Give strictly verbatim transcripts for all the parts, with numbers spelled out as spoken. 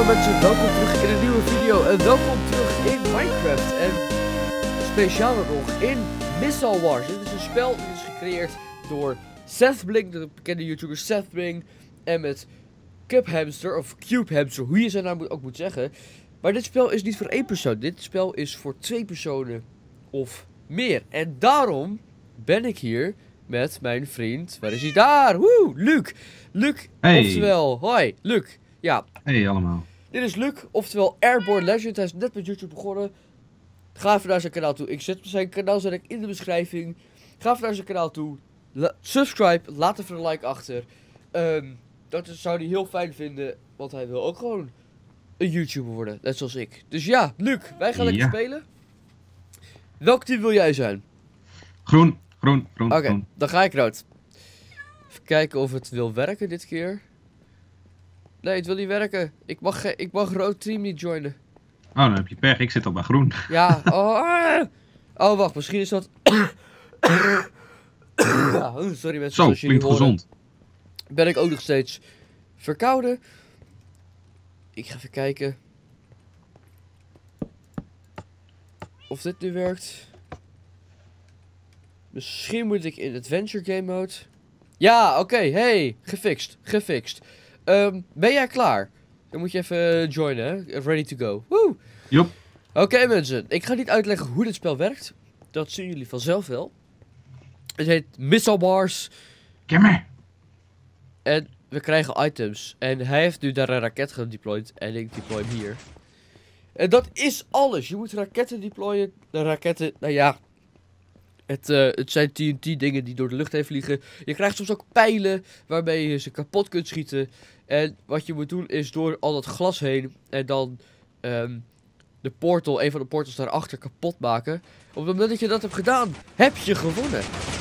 Hallo mensen, welkom terug in een nieuwe video en welkom terug in Minecraft en specialer nog in Missile Wars. Dit is een spel dat is gecreëerd door SethBling, de bekende YouTuber SethBling, en met CubHamster of CubeHamster, hoe je zijn naam ook moet zeggen. Maar dit spel is niet voor één persoon, dit spel is voor twee personen of meer. En daarom ben ik hier met mijn vriend, waar is hij? Daar, woe, Luc. Luc, hey. Oftewel, hoi, Luc. Ja. Hey allemaal. Dit is Luc, oftewel Airborne Legend. Hij is net met YouTube begonnen. Ga even naar zijn kanaal toe. Ik zet zijn kanaal zet ik in de beschrijving. Ga even naar zijn kanaal toe. La subscribe, laat even een like achter. Um, dat zou hij heel fijn vinden, want hij wil ook gewoon een YouTuber worden, net zoals ik. Dus ja, Luc, wij gaan lekker ja. spelen. Welk team wil jij zijn? Groen, groen, groen, Oké, groen. dan ga ik rood. Even kijken of het wil werken dit keer. Nee, het wil niet werken. Ik mag, ik mag rood team niet joinen. Oh, dan heb je pech. Ik zit al bij groen. Ja, oh, ah. Oh wacht, misschien is dat... ja, sorry mensen, Zo, zoals jullie klinkt horen, gezond. ben ik ook nog steeds verkouden. Ik ga even kijken of dit nu werkt. Misschien moet ik in Adventure Game Mode. Ja, oké, okay, hey, gefixt, gefixt. Um, ben jij klaar? Dan moet je even joinen, hè? Ready to go. Woe! Jop. Oké okay, mensen, ik ga niet uitleggen hoe dit spel werkt. Dat zien jullie vanzelf wel. Het heet Missile Wars. Kimmer. En we krijgen items. En hij heeft nu daar een raket gedeployed. En ik deploy hem hier. En dat is alles. Je moet raketten deployen. De raketten, nou ja. Het, uh, het zijn T N T dingen die door de lucht heen vliegen. Je krijgt soms ook pijlen waarmee je ze kapot kunt schieten. En wat je moet doen is door al dat glas heen. En dan um, de portal, een van de portals daarachter kapot maken. Op het moment dat je dat hebt gedaan, heb je gewonnen.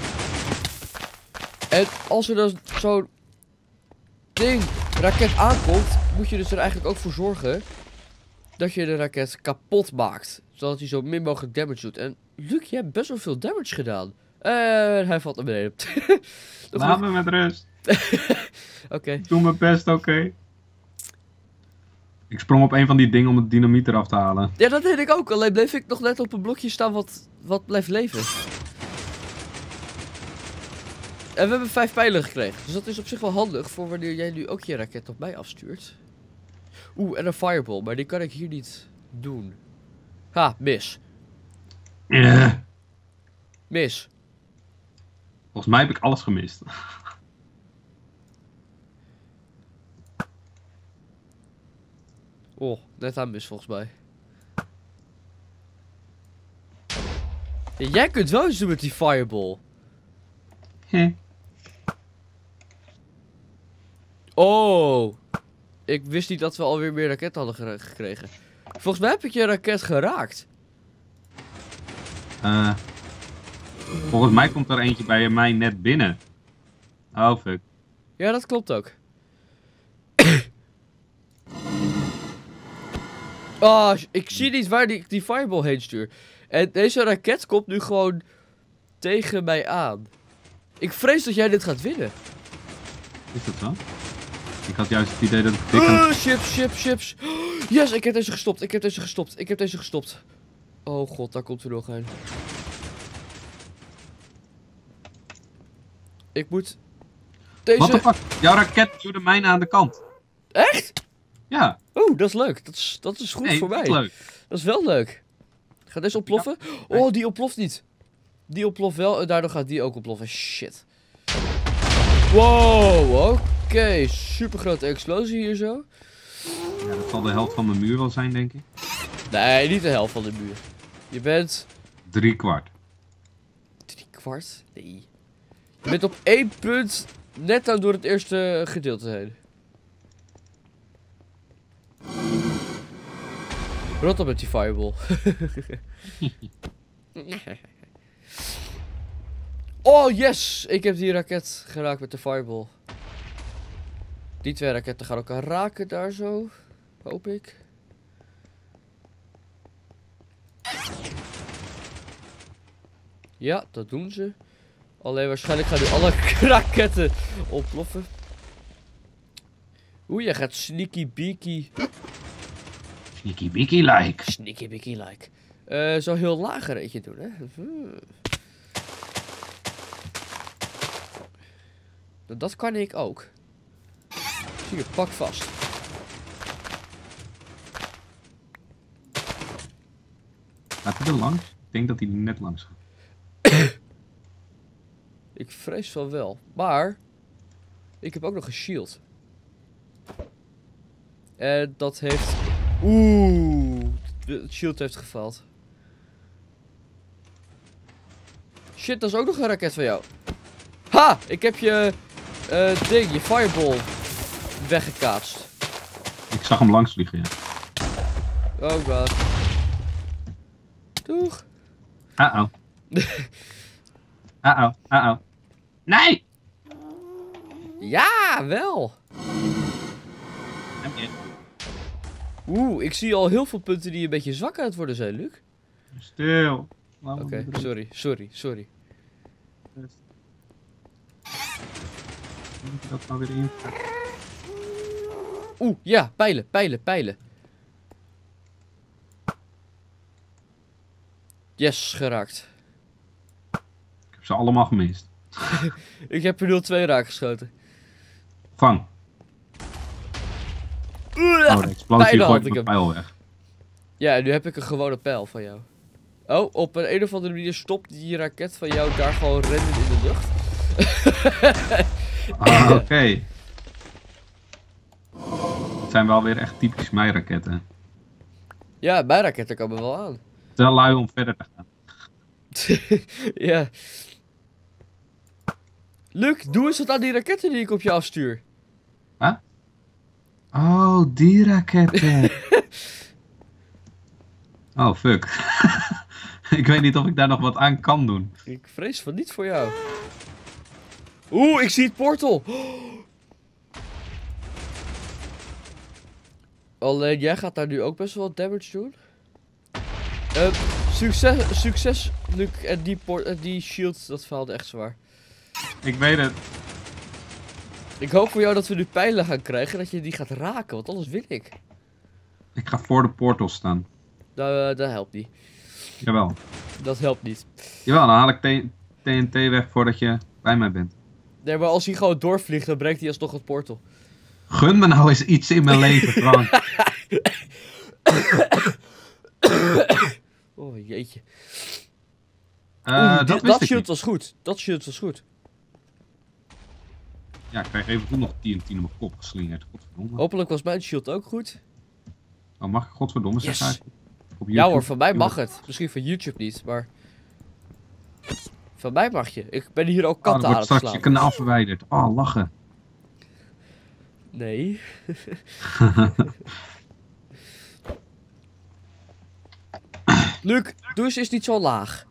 En als er dan zo'n ding, raket aankomt, moet je dus er eigenlijk ook voor zorgen dat je de raket kapot maakt. Zodat hij zo min mogelijk damage doet. En Luc, je hebt best wel veel damage gedaan. En hij valt naar beneden. Laat me met rust. Oké. Okay. Doe mijn best, oké. Okay. Ik sprong op een van die dingen om het dynamiet eraf te halen. Ja, dat deed ik ook. Alleen bleef ik nog net op een blokje staan wat, wat blijft leven. En we hebben vijf pijlen gekregen. Dus dat is op zich wel handig voor wanneer jij nu ook je raket op mij afstuurt. Oeh, en een fireball. Maar die kan ik hier niet doen. Ha, mis. Uh. Mis. Volgens mij heb ik alles gemist. Oh, net aan mis volgens mij. Ja, jij kunt wel eens doen met die fireball. Huh. Oh. Ik wist niet dat we alweer meer raketten hadden gekregen. Volgens mij heb ik je raket geraakt. Uh, volgens mij komt er eentje bij mij net binnen. Oh fuck. Ja, dat klopt ook. Oh, ik zie niet waar die, die fireball heen stuur. En deze raket komt nu gewoon tegen mij aan. Ik vrees dat jij dit gaat winnen. Is dat zo? Ik had juist het idee dat ik dik Uh, aan... chips, chips, chips. Yes, ik heb deze gestopt. Ik heb deze gestopt. Ik heb deze gestopt. Oh god, daar komt er nog een. Ik moet deze... What the fuck? Jouw raket duwde mijne aan de kant. Echt? Ja. Oeh, dat is leuk. Dat is, dat is goed Nee, voor mij. dat is leuk. Dat is wel leuk. Gaat deze ontploffen? Ja. Oh, die ontploft niet. Die ontploft wel en daardoor gaat die ook ontploffen. Shit. Wow, oké. Okay. Super grote explosie hier zo. Ja, dat zal de helft van mijn muur wel zijn, denk ik. Nee, niet de helft van de muur. Je bent... Drie kwart. Drie kwart? Nee. Je bent op één punt net aan door het eerste gedeelte heen. Rot op met die fireball. Oh yes! Ik heb die raket geraakt met de fireball. Die twee raketten gaan elkaar raken daar zo. Hoop ik. Ja, dat doen ze. Alleen waarschijnlijk gaan nu alle raketten ontploffen. Oeh, jij gaat sneaky beaky Sneaky wiki like. Sneaky wiki like. Uh, zo heel laag er eentje doen, hè? Hmm. Dat kan ik ook. Zie je, pak vast. Gaat hij er langs? Ik denk dat hij er net langs gaat. Ik vrees van wel. Maar ik heb ook nog een shield. En dat heeft... Oeh. Het shield heeft gefaald. Shit, dat is ook nog een raket van jou. Ha! Ik heb je... Uh, ding, je fireball weggekaatst. Ik zag hem langs vliegen, ja. Oh god. Doeg. Uh-oh. Uh-oh, uh-oh. Nee! Ja, wel. Oeh, ik zie al heel veel punten die een beetje zwak aan het worden zijn, Luc. Stil. Oké, okay, sorry, sorry, sorry. Moet je dat nou weer in? Oeh, ja, pijlen, pijlen, pijlen. Yes, geraakt. Ik heb ze allemaal gemist. Ik heb er nul twee raak geschoten. Vang. Uh, oh, de explosie had gooit ik mijn hem. pijl weg. Ja, nu heb ik een gewone pijl van jou. Oh, op een, een of andere manier stopt die raket van jou daar gewoon random in de lucht. Ah, oké. Okay. Het zijn wel weer echt typisch mij raketten. Ja, mijn raketten komen wel aan. Te lui om verder te gaan. Ja. Luc, doe eens wat aan die raketten die ik op je afstuur. Huh? Oh, die raketten. Oh, fuck. Ik weet niet of ik daar nog wat aan kan doen. Ik vrees van niet voor jou. Oeh, ik zie het portal. Alleen jij gaat daar nu ook best wel wat damage doen. Uh, succes, succes, Luc. En die, port, uh, die shield, dat faalde echt zwaar. Ik weet het. Ik hoop voor jou dat we nu pijlen gaan krijgen, dat je die gaat raken, want anders win ik. Ik ga voor de portal staan. Nou, uh, dat helpt niet. Jawel. Dat helpt niet. Jawel, dan haal ik T N T weg voordat je bij mij bent. Nee, maar als hij gewoon doorvliegt, dan breekt hij alsnog het portal. Gun me nou eens iets in mijn leven, Frank. Oh, jeetje. Uh, Oeh, dat die, wist dat ik shield niet. was goed. Dat shield was goed. Ja, ik krijg even toen nog T N T in mijn kop geslingerd. Godverdomme. Hopelijk was mijn shield ook goed. Oh, mag ik godverdomme Yes. zeggen? Op Ja hoor, van mij mag het. Misschien van YouTube niet, maar... Van mij mag je. Ik ben hier ook Oh, katten dan aan wordt het straks je slaan. kanaal verwijderd. Oh, lachen. Nee. Luc, doe eens eens niet zo laag.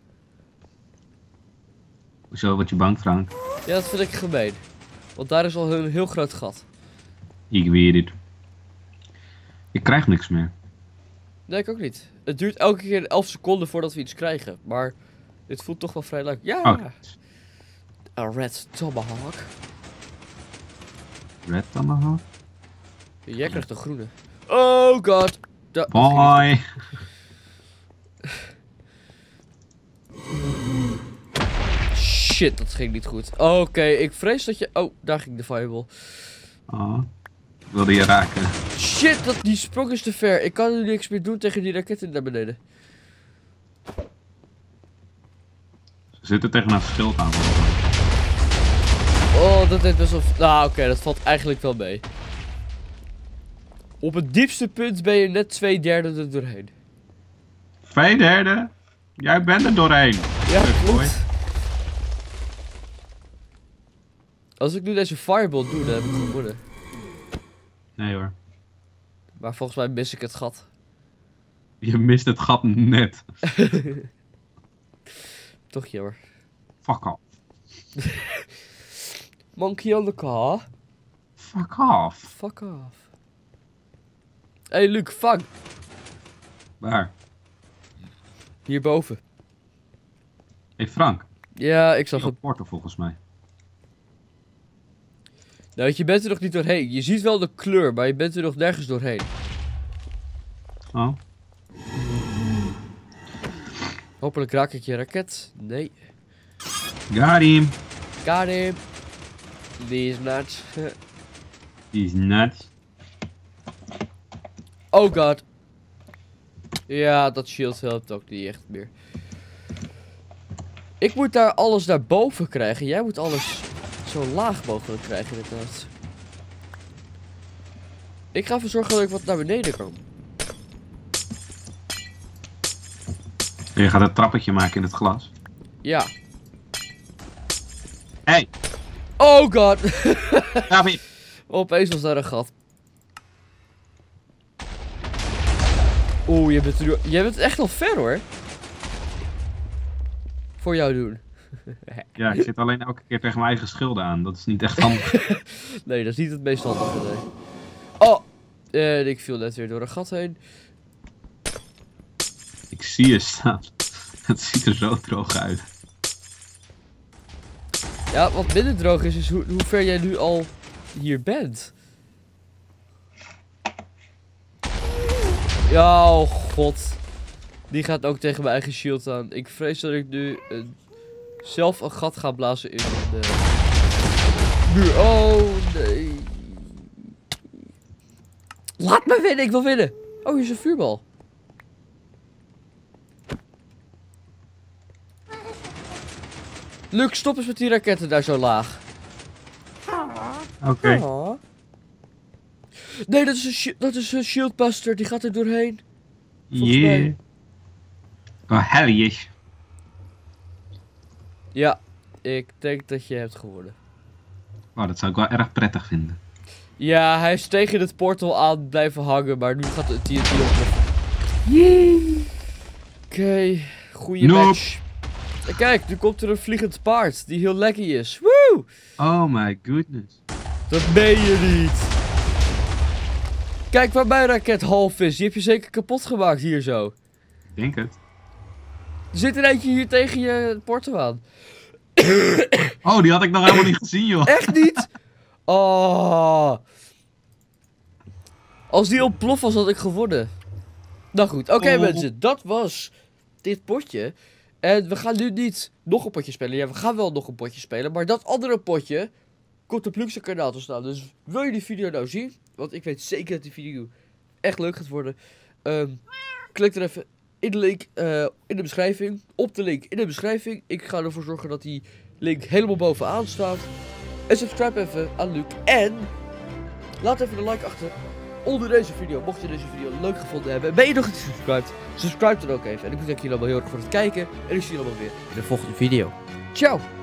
Hoezo, wat je bang, Frank? Ja, dat vind ik gemeen. Want daar is al een heel groot gat. Ik weet het. Ik krijg niks meer. Nee, ik ook niet. Het duurt elke keer elf seconden voordat we iets krijgen. Maar dit voelt toch wel vrij leuk. Ja! Oh, Een red tomahawk. red tomahawk? Jij krijgt een groene. Oh god! Da Bye! Shit, dat ging niet goed. Oké, okay, ik vrees dat je... Oh, daar ging de fireball. Oh, ik wilde je raken. Shit, dat, die sprong is te ver. Ik kan nu niks meer doen tegen die raketten naar beneden. Ze zitten tegen een schild aan. Oh, dat deed best wel... Nou, oké, okay, dat valt eigenlijk wel mee. Op het diepste punt ben je net twee derde er doorheen. Twee derde? Jij bent er doorheen. Ja, Leuk, klopt. hoor. Als ik nu deze fireball doe, dan heb ik gewonnen. Nee hoor. Maar volgens mij mis ik het gat. Je mist het gat net. Toch jammer. Fuck off. Monkey on the car. Fuck off. Fuck off. Hé hey, Luc, vang. Waar? Hierboven. Hé hey Frank. Ja, ik zag Hier het. op portal volgens mij. Nou, je bent er nog niet doorheen. Je ziet wel de kleur, maar je bent er nog nergens doorheen. Oh. Hopelijk raak ik je raket. Nee. Got him. Got him. Die is nuts. Die is nuts. Oh god. Ja, dat shield helpt ook niet echt meer. Ik moet daar alles naar boven krijgen. Jij moet alles zo laag mogelijk krijgen inderdaad. Ik ga ervoor zorgen dat ik wat naar beneden kan. Je gaat een trappetje maken in het glas. Ja. Hey. Oh god. David. Opeens was daar een gat. Oeh, je bent, er, je bent echt al ver hoor. Voor jou doen. Ja, ik zit alleen elke keer tegen mijn eigen schilden aan. Dat is niet echt handig. Nee, dat is niet het meest handige. Nee. Oh, en ik viel net weer door een gat heen. Ik zie je staan. Het ziet er zo droog uit. Ja, wat minder droog is, is hoe, hoe ver jij nu al hier bent. Ja, oh god. Die gaat ook tegen mijn eigen shield aan. Ik vrees dat ik nu een, zelf een gat ga blazen in de muur. Oh nee. Laat me winnen, ik wil winnen. Oh, hier is een vuurbal. Luc, stop eens met die raketten daar zo laag. Oké. Okay. Oh. Nee, dat is een, shi dat is een shieldbuster, die gaat er doorheen. Yeah. Oh, hell yes. Ja, ik denk dat je hebt gewonnen. Oh, dat zou ik wel erg prettig vinden. Ja, hij is tegen het portal aan blijven hangen, maar nu gaat het T N T ontploffen. Oké, okay, goeie nope. match. En kijk, nu komt er een vliegend paard die heel laggy is. Woe! Oh my goodness. Dat meen je niet. Kijk waar mijn raket half is. Die heb je zeker kapot gemaakt hier zo. Ik denk het. Er zit er eentje hier tegen je portal aan. Oh, die had ik nog helemaal niet gezien, joh. Echt niet? Oh. Als die ontploft was, had ik gewonnen. Nou goed, oké okay, oh. mensen. Dat was dit potje. En we gaan nu niet nog een potje spelen. Ja, we gaan wel nog een potje spelen. Maar dat andere potje komt op Lux's kanaal te staan. Dus wil je die video nou zien? Want ik weet zeker dat die video echt leuk gaat worden. Um, klik er even in de link uh, in de beschrijving. Op de link in de beschrijving. Ik ga ervoor zorgen dat die link helemaal bovenaan staat. En subscribe even aan Luc. En laat even een like achter onder deze video. Mocht je deze video leuk gevonden hebben. Ben je nog niet subscribed? Subscribe dan ook even. En ik bedank jullie allemaal heel erg voor het kijken. En ik zie jullie allemaal weer in de volgende video. Ciao!